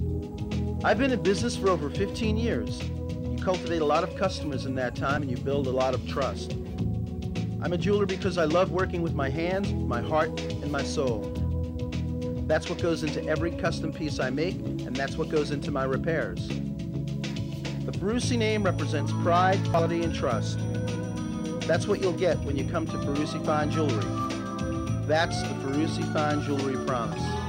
I've been in business for over 15 years. You cultivate a lot of customers in that time and you build a lot of trust. I'm a jeweler because I love working with my hands, my heart, and my soul. That's what goes into every custom piece I make, and that's what goes into my repairs. The Ferrusi name represents pride, quality, and trust. That's what you'll get when you come to Ferrusi Fine Jewelry. That's the Ferrusi Fine Jewelry promise.